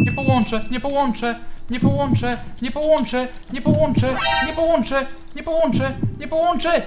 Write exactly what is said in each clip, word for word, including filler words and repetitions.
Nie połączę, nie połączę, nie połączę, nie połączę, nie połączę, nie połączę, nie połączę, nie połączę.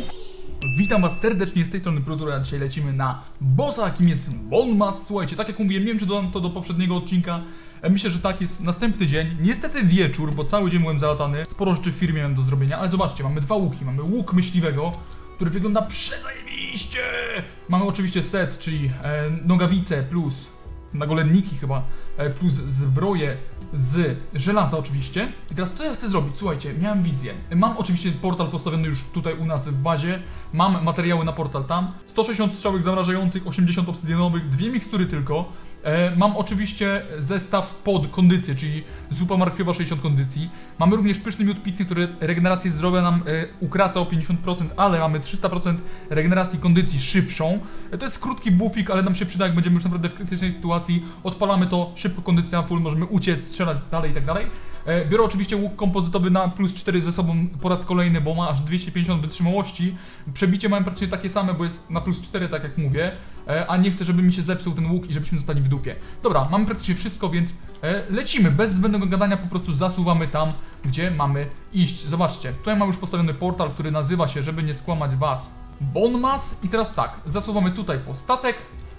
Witam was serdecznie, z tej strony Prozor, a dzisiaj lecimy na bossa, jakim jest Bonmas. Słuchajcie, tak jak mówiłem, nie wiem czy dodam to do poprzedniego odcinka. Myślę, że tak, jest następny dzień, niestety wieczór, bo cały dzień byłem zalatany. Sporo rzeczy w firmie mam do zrobienia, ale zobaczcie, mamy dwa łuki. Mamy łuk myśliwego, który wygląda przezajebiście. Mamy oczywiście set, czyli e, nogawice plus nagolenniki chyba, e, plus zbroję z żelaza oczywiście. I teraz co ja chcę zrobić? Słuchajcie, miałem wizję. Mam oczywiście portal postawiony już tutaj u nas w bazie. Mam materiały na portal tam. sto sześćdziesiąt strzałek zamrażających, osiemdziesiąt obsydianowych, dwie mikstury tylko. E, mam oczywiście zestaw pod kondycję, czyli zupa martwiowa sześćdziesiąt kondycji. Mamy również pyszny miód pitny, który regenerację zdrowia nam e, ukraca o pięćdziesiąt procent, ale mamy trzysta procent regeneracji kondycji szybszą. E, to jest krótki buffik, ale nam się przyda, jak będziemy już naprawdę w krytycznej sytuacji. Odpalamy to, szybko kondycja full, możemy uciec, strzelać dalej i tak dalej. E, biorę oczywiście łuk kompozytowy na plus cztery ze sobą po raz kolejny, bo ma aż dwieście pięćdziesiąt wytrzymałości. Przebicie mam praktycznie takie same, bo jest na plus cztery, tak jak mówię. E, a nie chcę, żeby mi się zepsuł ten łuk i żebyśmy zostali w dupie. Dobra, mamy praktycznie wszystko, więc e, lecimy. Bez zbędnego gadania po prostu zasuwamy tam, gdzie mamy iść. Zobaczcie, tutaj mam już postawiony portal, który nazywa się, żeby nie skłamać was, Bonmas. I teraz tak, zasuwamy tutaj po statek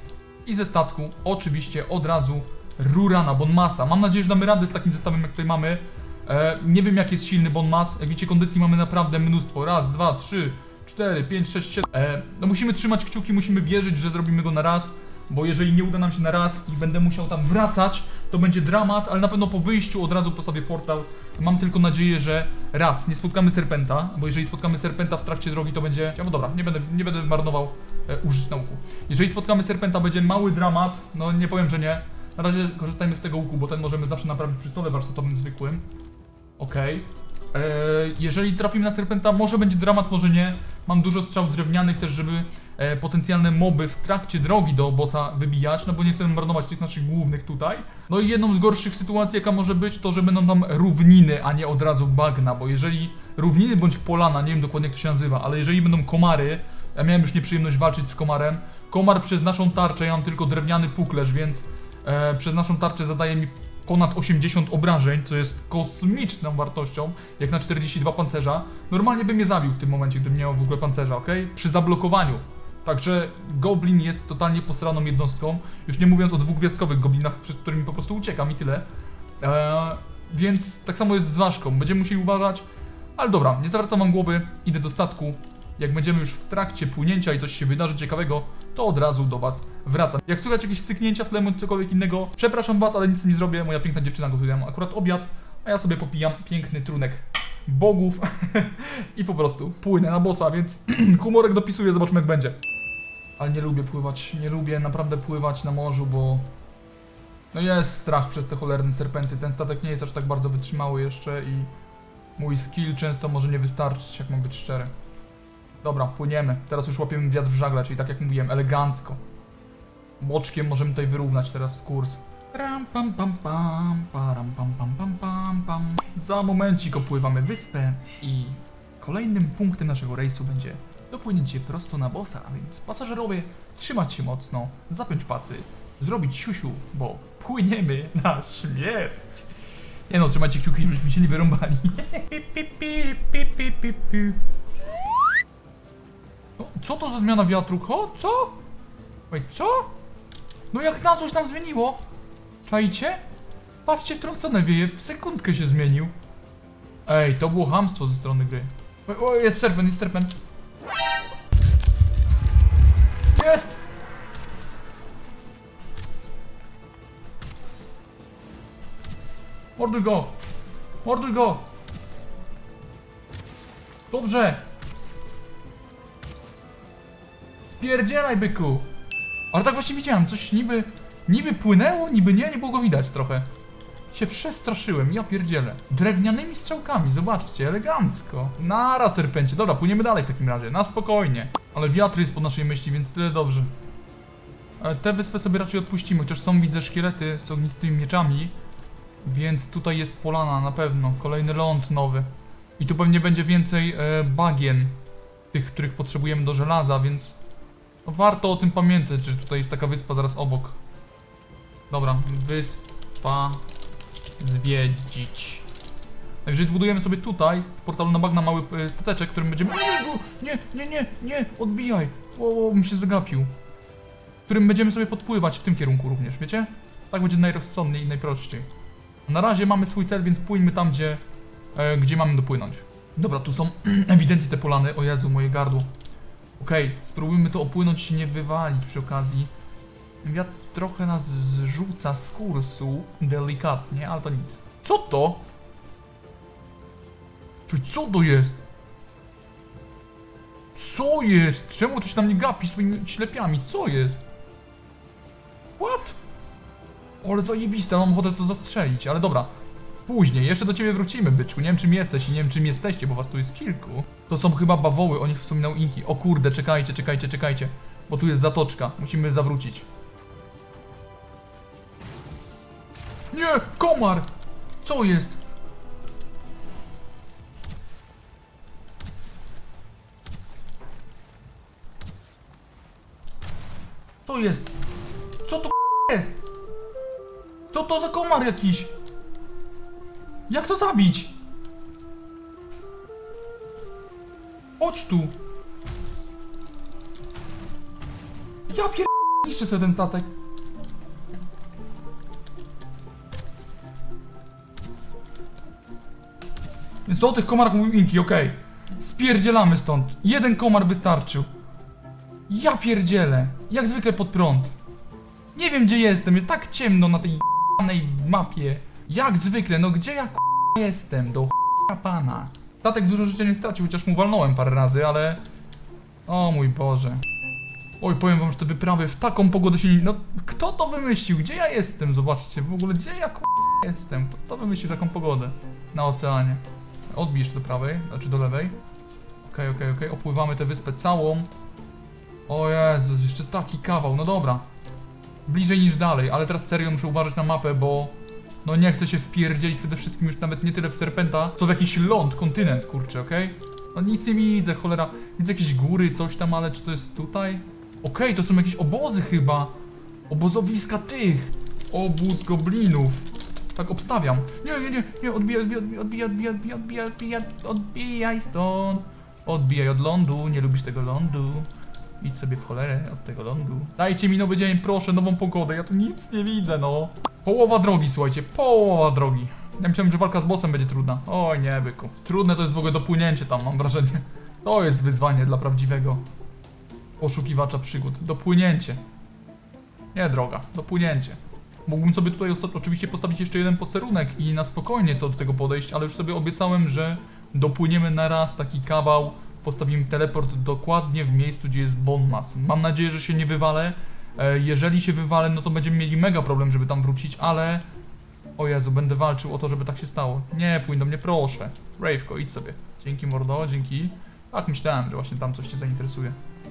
i ze statku oczywiście od razu rura na Bonmasa. Mam nadzieję, że damy radę z takim zestawem, jak tutaj mamy. E, nie wiem, jak jest silny Bonmas. Jak widzicie, kondycji mamy naprawdę mnóstwo. Raz, dwa, trzy, cztery, pięć, sześć, siedem. E, no musimy trzymać kciuki, musimy wierzyć, że zrobimy go na raz. Bo jeżeli nie uda nam się na raz i będę musiał tam wracać, to będzie dramat, ale na pewno po wyjściu od razu postawię portal. Mam tylko nadzieję, że raz, nie spotkamy serpenta, bo jeżeli spotkamy serpenta w trakcie drogi, to będzie... No dobra, nie będę, nie będę marnował e, użyć nauku. Jeżeli spotkamy serpenta, będzie mały dramat, no nie powiem, że nie. Na razie korzystajmy z tego łuku, bo ten możemy zawsze naprawić przy stole warsztatowym zwykłym. Okej. Okay. Eee, jeżeli trafimy na serpenta, może będzie dramat, może nie. Mam dużo strzał drewnianych też, żeby e, potencjalne moby w trakcie drogi do bossa wybijać, no bo nie chcemy marnować tych naszych głównych tutaj. No i jedną z gorszych sytuacji, jaka może być, to że będą tam równiny, a nie od razu bagna, bo jeżeli równiny bądź polana, nie wiem dokładnie jak to się nazywa, ale jeżeli będą komary, ja miałem już nieprzyjemność walczyć z komarem, komar przez naszą tarczę, ja mam tylko drewniany puklerz, więc e, przez naszą tarczę zadaje mi ponad osiemdziesiąt obrażeń, co jest kosmiczną wartością, jak na czterdzieści dwa pancerza. Normalnie bym mnie zabił w tym momencie, gdybym nie miał w ogóle pancerza, ok? Przy zablokowaniu. Także Goblin jest totalnie posraną jednostką, już nie mówiąc o dwugwiazdkowych goblinach, przed którymi po prostu uciekam i tyle. Eee, więc tak samo jest z ważką, będziemy musieli uważać. Ale dobra, nie zawracam wam głowy, idę do statku. Jak będziemy już w trakcie płynięcia i coś się wydarzy ciekawego, to od razu do was wracam. Jak słychać jakieś syknięcia w tle bądź cokolwiek innego, przepraszam was, ale nic nie zrobię. Moja piękna dziewczyna gotuje akurat obiad, a ja sobie popijam piękny trunek bogów i po prostu płynę na bossa, więc humorek dopisuję, zobaczmy jak będzie. Ale nie lubię pływać, nie lubię naprawdę pływać na morzu, bo no jest strach przez te cholerne serpenty. Ten statek nie jest aż tak bardzo wytrzymały jeszcze i mój skill często może nie wystarczyć, jak mam być szczery. Dobra, płyniemy. Teraz już łapiemy wiatr w żagle, czyli tak jak mówiłem, elegancko. Boczkiem możemy tutaj wyrównać teraz kurs. Ram, pam, pam, pam, param, pam, pam, pam, pam, pam. Za momencik opływamy wyspę i kolejnym punktem naszego rejsu będzie dopłynięcie prosto na bossa, a więc pasażerowie trzymać się mocno, zapiąć pasy, zrobić siusiu, bo płyniemy na śmierć. Nie no, trzymajcie kciuki, żebyśmy się nie wyrąbali. No, co to za zmiana wiatru? Ko? Co? Wait, co? No jak na coś tam zmieniło? Czajcie? Patrzcie, w którą stronę wieje, w sekundkę się zmienił. Ej, to było chamstwo ze strony gry. O, o, jest serpent, jest serpent. Jest! Morduj go! Morduj go! Dobrze! Spierdzielaj, byku! Ale tak właśnie widziałem, coś niby... Niby płynęło, niby nie, nie było go widać trochę. Się przestraszyłem, ja pierdzielę. Drewnianymi strzałkami, zobaczcie, elegancko. Nara, serpencie. Dobra, płyniemy dalej w takim razie, na spokojnie. Ale wiatr jest po naszej myśli, więc tyle dobrze. Ale tę wyspę sobie raczej odpuścimy, chociaż są, widzę, szkielety z ognistymi mieczami. Więc tutaj jest polana na pewno, kolejny ląd nowy. I tu pewnie będzie więcej e, bagien. Tych, których potrzebujemy do żelaza, więc... No, warto o tym pamiętać, że tutaj jest taka wyspa zaraz obok. Dobra, wyspa Państwa zwiedzić. Jeżeli zbudujemy sobie tutaj z portalu na bagna mały y, stateczek, którym będziemy... O Jezu! Nie, nie, nie, nie! Odbijaj! O, o, bym się zagapił. Którym będziemy sobie podpływać w tym kierunku również, wiecie? Tak będzie najrozsądniej i najprościej. Na razie mamy swój cel, więc płyńmy tam, gdzie, e, gdzie mamy dopłynąć. Dobra, tu są ewidentnie te polany. O Jezu, moje gardło. Okej, okay, spróbujmy to opłynąć, się nie wywalić przy okazji. Wiatr trochę nas zrzuca z kursu, delikatnie, ale to nic. Co to? Czy co to jest? Co jest? Czemu to się na mnie gapi swoimi ślepiami? Co jest? What? Ale zajebiste, mam ochotę to zastrzelić, ale dobra. Później, jeszcze do ciebie wrócimy, byczku. Nie wiem czym jesteś i nie wiem czym jesteście, bo was tu jest kilku. To są chyba bawoły, o nich wspominał Inki. O kurde, czekajcie, czekajcie, czekajcie. Bo tu jest zatoczka, musimy zawrócić. Nie, komar! Co jest? Co jest? Co to jest? Co to za komar jakiś? Jak to zabić? Chodź tu. Ja pier... niszczę sobie ten statek. Więc o tych komarach mówił Inki, okej. Okay. Spierdzielamy stąd. Jeden komar wystarczył. Ja pierdzielę. Jak zwykle pod prąd. Nie wiem gdzie jestem, jest tak ciemno na tej j***anej mapie. Jak zwykle, no gdzie ja k***a jestem? Do ch***a pana. Statek dużo życia nie stracił, chociaż mu walnąłem parę razy, ale... O mój Boże. Oj, powiem wam, że te wyprawy w taką pogodę się nie... No, kto to wymyślił? Gdzie ja jestem? Zobaczcie, w ogóle gdzie ja k***a jestem? Kto to wymyślił taką pogodę na oceanie? Odbijesz do prawej, znaczy do lewej. Okej, okej, okej, opływamy tę wyspę całą. O Jezus, jeszcze taki kawał, no dobra. Bliżej niż dalej, ale teraz serio muszę uważać na mapę, bo... No nie chcę się wpierdzielić przede wszystkim już nawet nie tyle w Serpenta, co w jakiś ląd, kontynent, kurczę, okej? Okay? No nic nie widzę, cholera. Widzę jakieś góry, coś tam, ale czy to jest tutaj? Okej, okay, to są jakieś obozy chyba. Obozowiska tych. Obóz goblinów. Tak obstawiam. Nie, nie, nie, nie, odbijaj, odbijaj, odbijaj, odbijaj, odbijaj, odbijaj, odbijaj stąd. Odbijaj od lądu, nie lubisz tego lądu. Idź sobie w cholerę od tego lądu. Dajcie mi nowy dzień, proszę, nową pogodę, ja tu nic nie widzę, no. Połowa drogi, słuchajcie, połowa drogi. Ja myślałem, że walka z bossem będzie trudna. Oj nie, byku. Trudne to jest w ogóle dopłynięcie tam, mam wrażenie. To jest wyzwanie dla prawdziwego poszukiwacza przygód. Dopłynięcie. Nie droga, dopłynięcie. Mógłbym sobie tutaj oczywiście postawić jeszcze jeden posterunek i na spokojnie to do tego podejść, ale już sobie obiecałem, że dopłyniemy na raz taki kawał. Postawimy teleport dokładnie w miejscu, gdzie jest Bonmas. Mam nadzieję, że się nie wywalę. Jeżeli się wywalę, no to będziemy mieli mega problem, żeby tam wrócić, ale... O Jezu, będę walczył o to, żeby tak się stało. Nie, płyń do mnie, proszę. Rave'ko, idź sobie. Dzięki mordo, dzięki. Tak myślałem, że właśnie tam coś cię zainteresuje.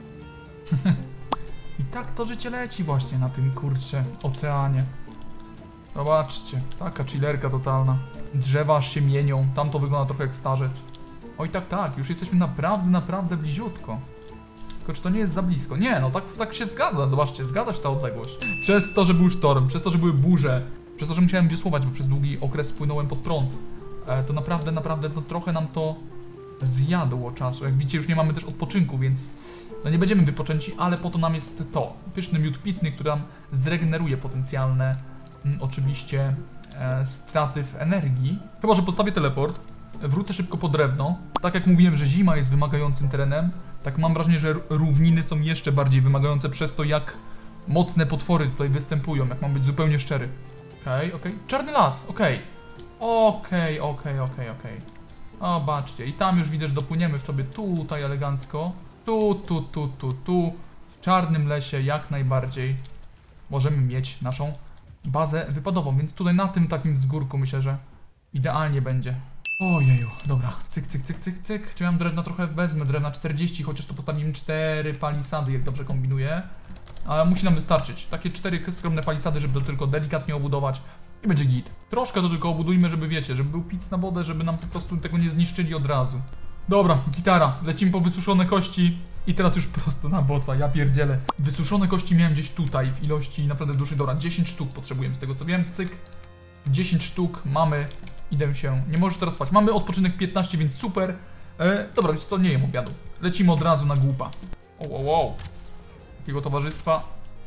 I tak to życie leci właśnie na tym, kurczę, oceanie. Zobaczcie, taka chillerka totalna. Drzewa aż się mienią, tam to wygląda trochę jak starzec. Oj tak, tak, już jesteśmy naprawdę, naprawdę bliziutko. Tylko czy to nie jest za blisko? Nie, no tak, tak się zgadza, zobaczcie, zgadza się ta odległość. Przez to, że był sztorm, przez to, że były burze, przez to, że musiałem wiosłować, bo przez długi okres płynąłem pod prąd. E, to naprawdę, naprawdę, no trochę nam to zjadło czasu. Jak widzicie, już nie mamy też odpoczynku, więc no nie będziemy wypoczęci, ale po to nam jest to. Pyszny miód pitny, który nam zregeneruje potencjalne, mm, oczywiście, e, straty w energii. Chyba że postawię teleport. Wrócę szybko po drewno. Tak jak mówiłem, że zima jest wymagającym terenem, tak mam wrażenie, że równiny są jeszcze bardziej wymagające przez to, jak mocne potwory tutaj występują, jak mam być zupełnie szczery. Okej, okay, okej. Okay. Czarny las, okej. Okej, okej, okej, okej. O, baczcie. I tam już widzę, że dopłyniemy w tobie tutaj elegancko. Tu, tu, tu, tu, tu. W czarnym lesie jak najbardziej możemy mieć naszą bazę wypadową, więc tutaj na tym takim wzgórku myślę, że idealnie będzie. Ojeju, dobra, cyk, cyk, cyk, cyk, cyk. Czy mam drewna trochę? Wezmę drewna czterdzieści, chociaż to postawimy cztery palisady, jak dobrze kombinuję. Ale musi nam wystarczyć. Takie cztery skromne palisady, żeby to tylko delikatnie obudować i będzie git. Troszkę to tylko obudujmy, żeby wiecie, żeby był pic na wodę, żeby nam po prostu tego nie zniszczyli od razu. Dobra, gitara, lecimy po wysuszone kości i teraz już prosto na bossa, ja pierdzielę. Wysuszone kości miałem gdzieś tutaj w ilości naprawdę dużej, dobra, dziesięć sztuk potrzebujemy z tego co wiem, cyk. dziesięć sztuk mamy. Idę się, nie możesz teraz spać. Mamy odpoczynek piętnaście, więc super. E, dobra, więc to nie jem obiadu. Lecimy od razu na głupa. O, wow, wow. Takiego towarzystwa.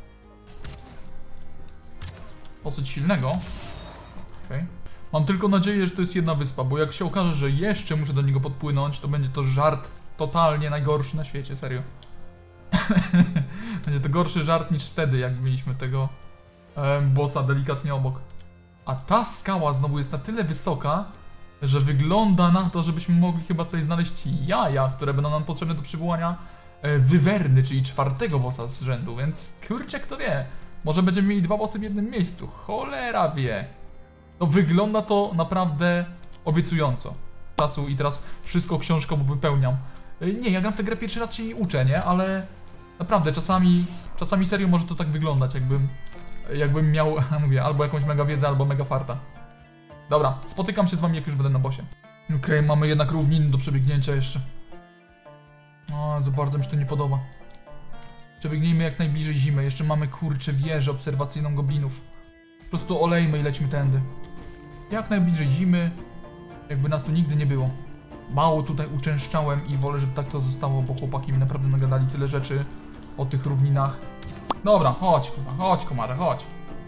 Dosyć silnego. Okay. Mam tylko nadzieję, że to jest jedna wyspa, bo jak się okaże, że jeszcze muszę do niego podpłynąć, to będzie to żart totalnie najgorszy na świecie, serio. Będzie to gorszy żart niż wtedy, jak mieliśmy tego e, bossa delikatnie obok. A ta skała znowu jest na tyle wysoka, że wygląda na to, żebyśmy mogli chyba tutaj znaleźć jaja, które będą nam potrzebne do przywołania e, wywerny, czyli czwartego bossa z rzędu, więc kurczę, kto wie. Może będziemy mieli dwa bossy w jednym miejscu, cholera wie. No wygląda to naprawdę obiecująco. Czasu i teraz wszystko książkowo wypełniam. E, nie, ja gram w tę grę pierwszy raz się jej uczę, nie? Ale naprawdę czasami, czasami serio może to tak wyglądać, jakbym Jakbym miał, mówię, albo jakąś mega wiedzę, albo mega farta. Dobra, spotykam się z wami, jak już będę na bosie. Okej, okay, mamy jednak równiny do przebiegnięcia jeszcze. O, za bardzo mi się to nie podoba. Przebiegnijmy jak najbliżej zimy. Jeszcze mamy, kurczę, wieżę obserwacyjną goblinów. Po prostu olejmy i lećmy tędy. Jak najbliżej zimy. Jakby nas tu nigdy nie było. Mało tutaj uczęszczałem i wolę, żeby tak to zostało, bo chłopaki mi naprawdę nagadali tyle rzeczy o tych równinach. Dobra, chodź, kurwa, chodź, komara, chodź.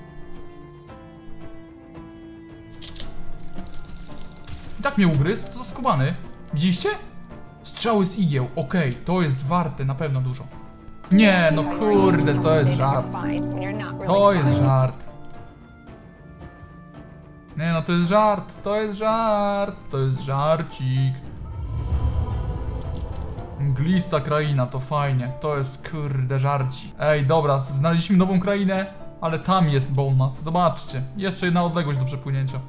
I tak mnie ugryzł, co za skubany. Widzieliście? Strzały z igieł, okej, okay, to jest warte na pewno dużo. Nie, no kurde, to jest żart. To jest żart. Nie, no to jest żart, to jest żart, to jest żarcik. Mglista kraina, to fajnie, to jest kurde żarci. Ej, dobra, znaleźliśmy nową krainę, ale tam jest Bonemass, zobaczcie. Jeszcze jedna odległość do przepłynięcia.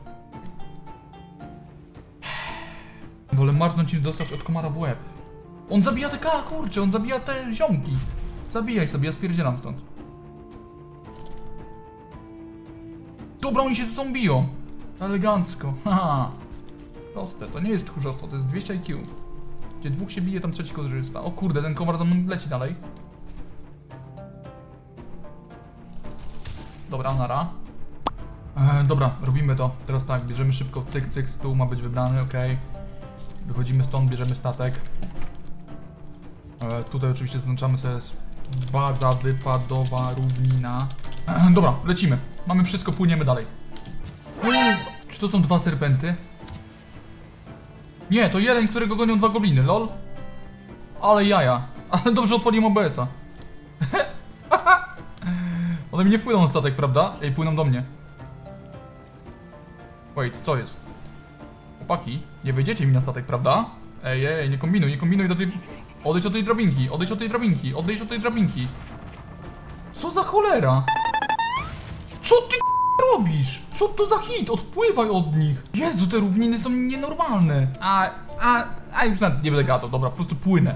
Wolę marznąć niż dostać od komara w łeb. On zabija te ka, kurczę, on zabija te ziomki. Zabijaj sobie, ja spierdzielam stąd. Dobra, oni się ze sobą biją. Elegancko, haha. Proste, to nie jest tchórzostwo, to jest dwieście I Q. Gdzie dwóch się bije, tam trzeci korzysta. O kurde, ten komar za mną leci dalej. Dobra, nara. E, dobra, robimy to. Teraz tak, bierzemy szybko, cyk, cyk, stół ma być wybrany, okej. Okay. Wychodzimy stąd, bierzemy statek. E, tutaj oczywiście zaznaczamy sobie baza wypadowa, równina. E, dobra, lecimy. Mamy wszystko, płyniemy dalej. E, czy to są dwa serpenty? Nie, to jeleń, którego gonią dwa gobliny, lol. Ale jaja. Ale dobrze odpaliłem O B S-a. One mi nie płyną na statek, prawda? Ej, płyną do mnie. Wait, co jest? Chłopaki, nie wejdziecie mi na statek, prawda? Ej, ej, nie kombinuj, nie kombinuj do tej... Odejdź od tej drabinki, odejdź od tej drabinki, odejdź od tej drabinki. Co za cholera? Co ty robisz? Co to za hit? Odpływaj od nich. Jezu, te równiny są nienormalne. A, a, a już nawet nie będę gadał, dobra, po prostu płynę.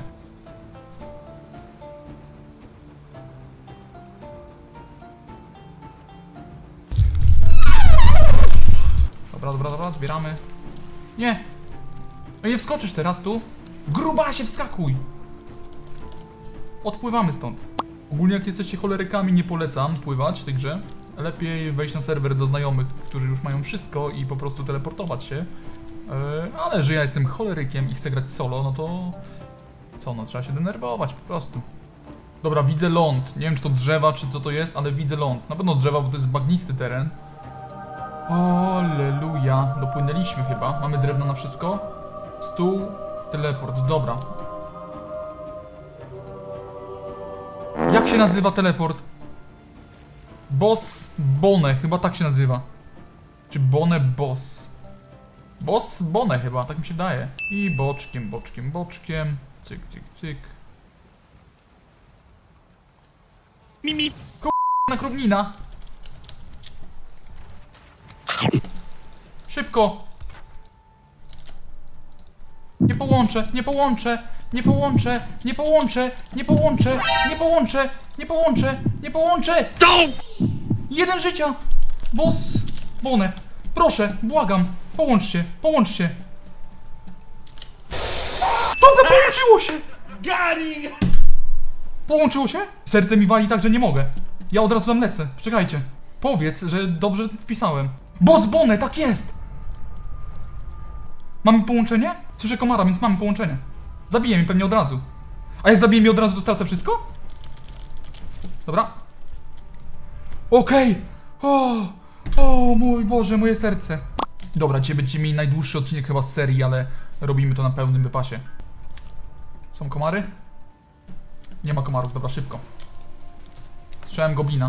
Dobra, dobra, dobra, zbieramy. Nie. No nie wskoczysz teraz tu. Grubasie, wskakuj. Odpływamy stąd. Ogólnie jak jesteście cholerykami, nie polecam pływać w tej grze. Lepiej wejść na serwer do znajomych, którzy już mają wszystko i po prostu teleportować się. Yy, ale że ja jestem cholerykiem i chcę grać solo, no to... Co, no trzeba się denerwować po prostu. Dobra, widzę ląd. Nie wiem, czy to drzewa, czy co to jest, ale widzę ląd. Na pewno drzewa, bo to jest bagnisty teren. Alleluja. Dopłynęliśmy chyba. Mamy drewno na wszystko. Stół, teleport. Dobra. Jak się nazywa teleport? Boss Bone, chyba tak się nazywa. Czy Bone Boss? Boss Bone chyba, tak mi się daje. I boczkiem, boczkiem, boczkiem. Cyk, cyk, cyk. Mimi. K***na krownina. Szybko. Nie połączę, nie połączę, nie połączę, nie połączę, nie połączę, nie połączę, nie połączę, nie połączę! Jeden życia! Boss Bone, proszę, błagam, połącz się, połącz się. Dobra, połączyło się! Połączyło się? Serce mi wali tak, że nie mogę. Ja od razu tam lecę, czekajcie. Powiedz, że dobrze wpisałem. Boss Bonę, tak jest! Mamy połączenie? Słyszę komara, więc mamy połączenie. Zabije mnie pewnie od razu. A jak zabije mnie od razu, to stracę wszystko? Dobra. Okej! Okay. O, o mój Boże, moje serce. Dobra, dzisiaj będziecie mieli najdłuższy odcinek chyba z serii, ale robimy to na pełnym wypasie. Są komary? Nie ma komarów, dobra, szybko. Słyszałem goblina.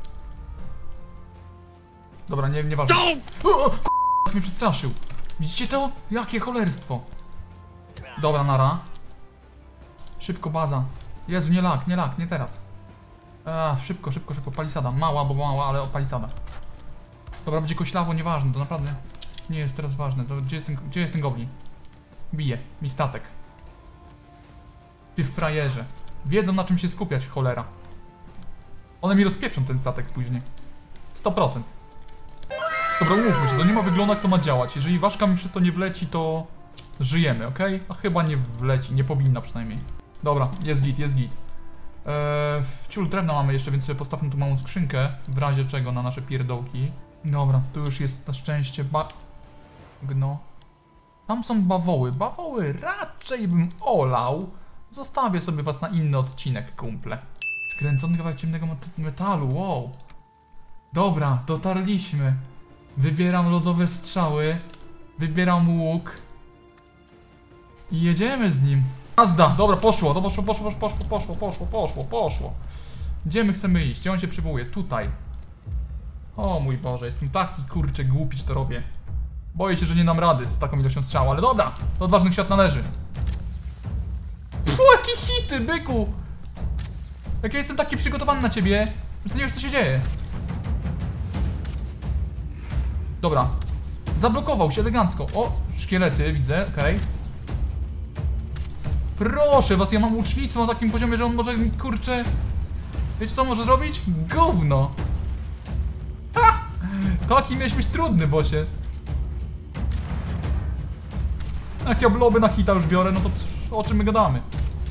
Dobra, nie, nieważne. O, k***a, mnie przestraszył. Widzicie to? Jakie cholerstwo. Dobra, nara. Szybko baza. Jezu, nie lag, nie lag, nie teraz. A, szybko, szybko, szybko. Palisada. Mała, bo mała, ale palisada. Dobra, będzie koślawo, nieważne, to naprawdę nie jest teraz ważne. To gdzie jest ten, gdzie jest ten goblin? Bije mi statek. Ty frajerze. Wiedzą, na czym się skupiać, cholera. One mi rozpieprzą ten statek później. sto procent. Dobra, umówmy się, to nie ma wyglądać, to ma działać. Jeżeli ważka mi przez to nie wleci, to żyjemy, ok? A chyba nie wleci, nie powinna przynajmniej. Dobra, jest git, jest git. Eee, ciul drewna mamy jeszcze, więc sobie postawmy tu małą skrzynkę, w razie czego na nasze pierdołki. Dobra, tu już jest na szczęście ba... Gno. Tam są bawoły. Bawoły raczej bym olał. Zostawię sobie was na inny odcinek, kumple. Skręcony kawałek ciemnego metalu, wow. Dobra, dotarliśmy. Wybieram lodowe strzały. Wybieram łuk. I jedziemy z nim. Jazda! Dobra, poszło, to poszło, poszło, poszło, poszło, poszło, poszło, poszło. Gdzie my chcemy iść? Gdzie on się przywołuje? Tutaj. O mój Boże, jestem taki kurczę głupi, że to robię. Boję się, że nie dam rady z taką ilością strzał, ale dobra, do odważnych świat należy. O, jakie hity, byku! Jak ja jestem taki przygotowany na ciebie, że ty nie wiesz, co się dzieje. Dobra. Zablokował się elegancko. O, szkielety widzę, okej. Okay. Proszę was, ja mam łucznicę na takim poziomie, że on może mi, kurczę... Wiecie co może zrobić? Gówno! Ha! Taki miałeś być trudny, bosie. Jak ja bloby na hita już biorę, no to o czym my gadamy?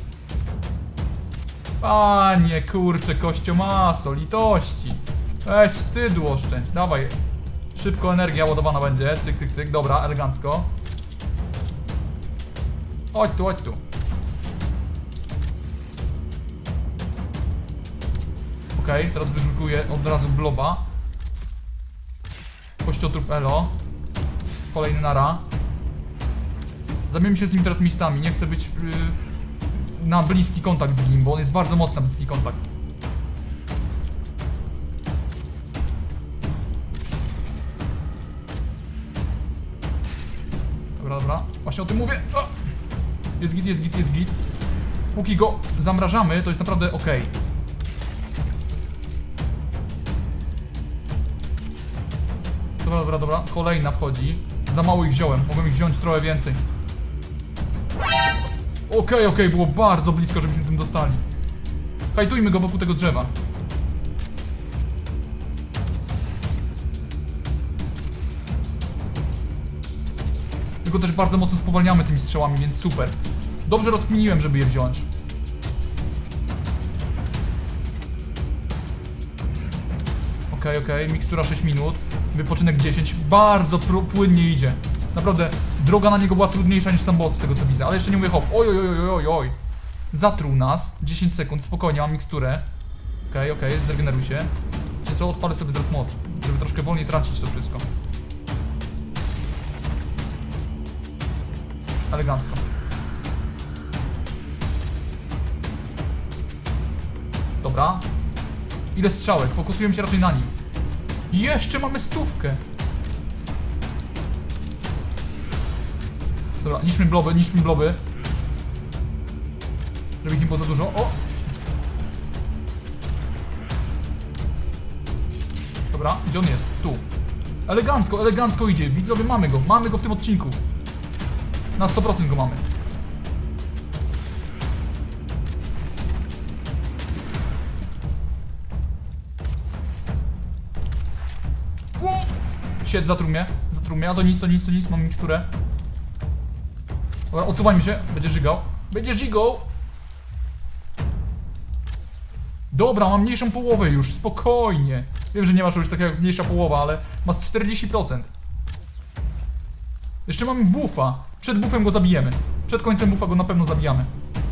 Panie, kurczę, kościomaso, litości. Weź wstydu oszczędź, dawaj. Szybko energia ładowana będzie, cyk, cyk, cyk, dobra, elegancko. Chodź tu, chodź tu. Okej, okay, teraz wyrzukuję od razu bloba. Kościotrup elo. Kolejny nara. Zamienimy się z nim teraz miejscami, nie chcę być yy, na bliski kontakt z nim, bo on jest bardzo mocny na bliski kontakt. Dobra, dobra, właśnie o tym mówię. O! Jest git, jest git, jest git. Póki go zamrażamy, to jest naprawdę ok. Dobra, dobra, dobra, kolejna wchodzi. Za mało ich wziąłem, mogłem ich wziąć trochę więcej. Okej, okay, okej, okay, było bardzo blisko, żebyśmy tym dostali. Hajtujmy go wokół tego drzewa. Tylko też bardzo mocno spowalniamy tymi strzałami, więc super. Dobrze rozkminiłem, żeby je wziąć. Okej, okay, okej, okay. Mikstura sześć minut. Wypoczynek dziesięć. Bardzo płynnie idzie. Naprawdę, droga na niego była trudniejsza niż sam boss, z tego co widzę. Ale jeszcze nie mówię hop. Oj, oj, oj, oj, oj. Zatruł nas. dziesięć sekund, spokojnie, mam miksturę. Okej, okay, okej, okay, zregeneruj się. Wiecie co, odpalę sobie zaraz moc, żeby troszkę wolniej tracić to wszystko. Elegancko. Dobra. Ile strzałek? Fokusujemy się raczej na nim. I jeszcze mamy stówkę. Dobra, niszczmy bloby, niszczmy bloby. Żeby ich nie było za dużo. O! Dobra, gdzie on jest? Tu. Elegancko, elegancko idzie. Widzowie, mamy go. Mamy go w tym odcinku. Na sto procent go mamy. Siedź, zatruł mnie. Zatruł mnie, a to nic, to nic, to nic. Mam miksturę. Dobra, odsuwajmy się. Będzie żygał. Będzie żygał. Dobra, mam mniejszą połowę już. Spokojnie. Wiem, że nie masz już takiego jak mniejsza połowa, ale ma z czterdzieści procent. Jeszcze mamy buffa. Przed buffem go zabijemy. Przed końcem buffa go na pewno zabijamy.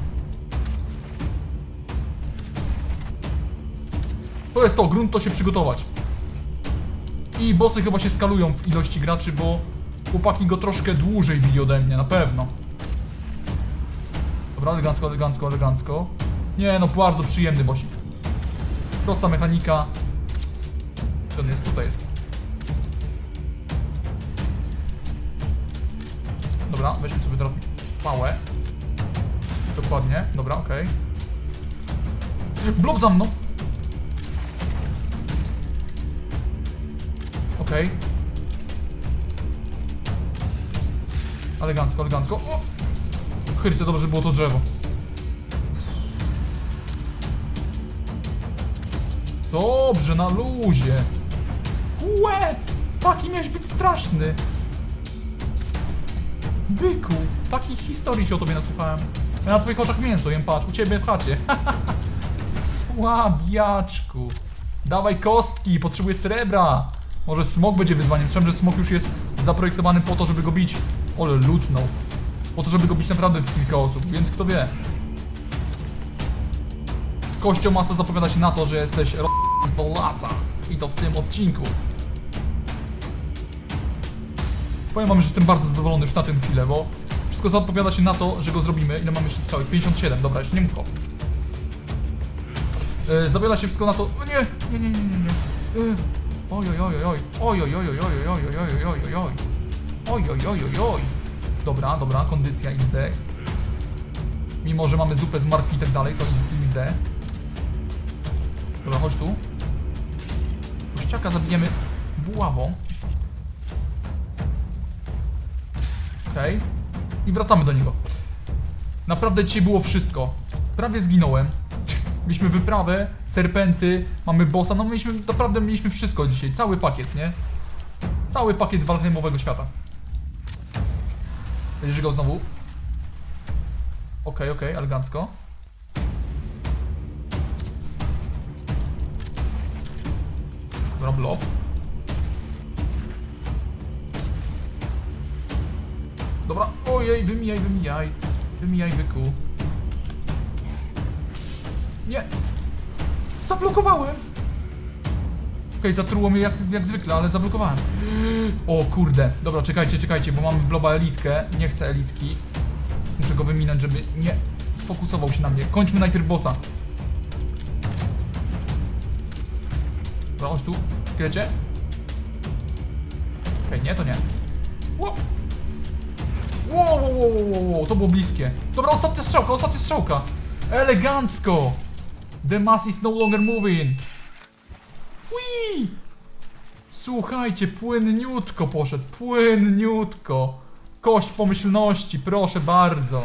To jest to, grunt to się przygotować. I bossy chyba się skalują w ilości graczy, bo chłopaki go troszkę dłużej bili ode mnie, na pewno. Dobra, elegancko, elegancko, elegancko. Nie no, bardzo przyjemny bossik. Prosta mechanika. Gdzie on jest? Tutaj jest. Dobra, weźmy sobie teraz pałę. Dokładnie, dobra, okej. Okay. Blob za mną! Okej. Okay. Elegancko, elegancko. O! Chryste, dobrze było to drzewo. Dobrze, na luzie. Łe! Taki miałeś być straszny. Byku, takich historii się o tobie nasłuchałem. Ja na twoich oczach mięso jem, patrz, u ciebie w chacie. Słabiaczku. Dawaj kostki, potrzebuję srebra. Może smok będzie wyzwaniem. Słyszałem, że smok już jest zaprojektowany po to, żeby go bić. Ole, lutnął. Po to, żeby go bić naprawdę w kilka osób, więc kto wie. Kościomasa zapowiada się na to, że jesteś ro... po lasach. I to w tym odcinku. Powiem wam, że jestem bardzo zadowolony już na tę chwilę, bo wszystko zapowiada się na to, że go zrobimy. Ile mamy jeszcze strzały? pięćdziesiąt siedem, dobra, jeszcze nie mów. Yy, zapowiada się wszystko na to... O nie, nie, nie, nie, nie, nie. Yy. Oj, oj, oj, oj, oj, oj, oj, oj, oj, oj, oj, oj, oj, oj, oj, oj, oj, oj, oj, oj. Dobra, dobra, kondycja iks de. Mimo, że mamy zupę z marki i tak dalej, to iks de. Dobra, chodź tu. Kościaka zabijemy buławą. Okej. Okay. I wracamy do niego. Naprawdę dzisiaj było wszystko. Prawie zginąłem. Mieliśmy wyprawę, serpenty, mamy bossa, no mieliśmy, naprawdę mieliśmy wszystko dzisiaj, cały pakiet, nie? Cały pakiet Valheimowego świata. Będziesz go znowu. Okej, okay, okej, okay, elegancko. Dobra, blob. Dobra, ojej, wymijaj, wymijaj. Wymijaj, byku. Nie! Zablokowałem! Okej, okay, zatruło mnie jak, jak zwykle, ale zablokowałem. O kurde, dobra, czekajcie, czekajcie, bo mamy bloba elitkę. Nie chcę elitki. Muszę go wyminąć, żeby nie sfokusował się na mnie. Kończmy najpierw bossa. Dobra, chodź tu, szkielecie. Okej, okay, nie, to nie. Wow. Wow, wow, wow, wow, wow, to było bliskie. Dobra, ostatnia strzałka, ostatnia strzałka. Elegancko! The mass is no longer moving. Whee! Słuchajcie, płynniutko poszedł, płynniutko. Kość pomyślności, proszę bardzo.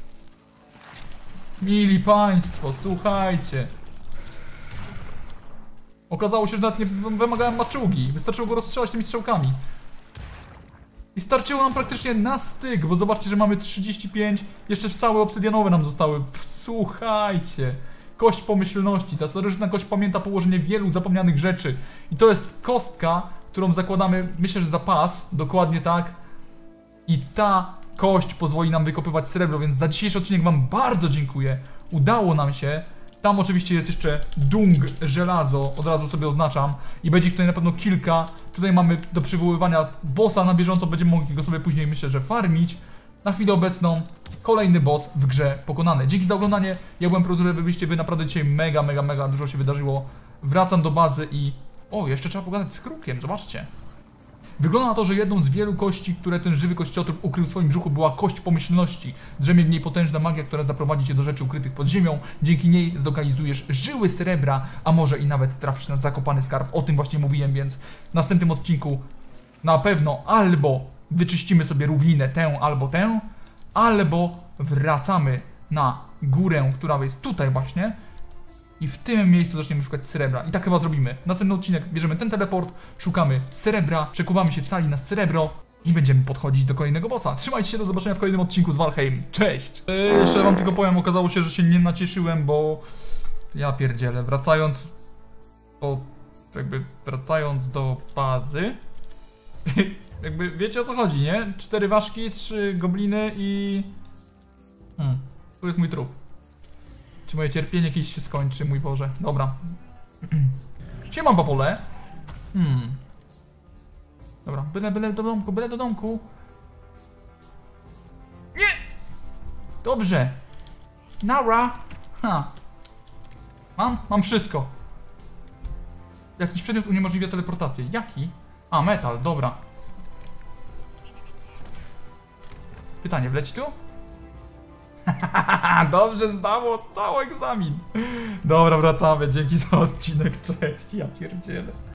Mili państwo, słuchajcie. Okazało się, że nawet nie wymagałem maczugi. Wystarczyło go rozstrzelać tymi strzałkami. I starczyło nam praktycznie na styk, bo zobaczcie, że mamy trzydzieści pięć, jeszcze całe obsydianowe nam zostały. Słuchajcie, kość pomyślności, ta starożytna kość pamięta położenie wielu zapomnianych rzeczy. I to jest kostka, którą zakładamy, myślę, że za pas, dokładnie tak. I ta kość pozwoli nam wykopywać srebro, więc za dzisiejszy odcinek wam bardzo dziękuję. Udało nam się. Tam oczywiście jest jeszcze dung, żelazo, od razu sobie oznaczam. I będzie ich tutaj na pewno kilka. Tutaj mamy do przywoływania bossa na bieżąco, będziemy mogli go sobie później, myślę, że farmić. Na chwilę obecną kolejny boss w grze pokonany. Dzięki za oglądanie, ja byłem Prozure, wy byliście wy, naprawdę dzisiaj mega, mega, mega dużo się wydarzyło. Wracam do bazy i... O, jeszcze trzeba pogadać z Krukiem, zobaczcie. Wygląda na to, że jedną z wielu kości, które ten żywy kościotrup ukrył w swoim brzuchu, była kość pomyślności. Drzemie w niej potężna magia, która zaprowadzi cię do rzeczy ukrytych pod ziemią. Dzięki niej zlokalizujesz żyły srebra, a może i nawet trafisz na zakopany skarb. O tym właśnie mówiłem, więc w następnym odcinku na pewno albo wyczyścimy sobie równinę tę albo tę, albo wracamy na górę, która jest tutaj właśnie. I w tym miejscu zaczniemy szukać srebra. I tak chyba zrobimy. Następny odcinek bierzemy ten teleport, szukamy srebra, przekuwamy się cali na srebro i będziemy podchodzić do kolejnego bossa. Trzymajcie się, do zobaczenia w kolejnym odcinku z Valheim. Cześć! Yy, jeszcze wam tylko powiem, okazało się, że się nie nacieszyłem, bo... Ja pierdzielę, wracając po jakby wracając do bazy. Jakby wiecie o co chodzi, nie? Cztery ważki, trzy gobliny i... Hmm, tu jest mój trup. Czy moje cierpienie kiedyś się skończy, mój Boże. Dobra. Siema, bawole. Hmm. Dobra, byle, byle do domku, byle do domku. Nie! Dobrze. Nara. Ha. Mam? Mam wszystko. Jakiś przedmiot uniemożliwia teleportację. Jaki? A, metal, dobra. Pytanie, wleci tu? Dobrze zdało, zdało egzamin. Dobra, wracamy. Dzięki za odcinek, cześć. Ja pierdzielę.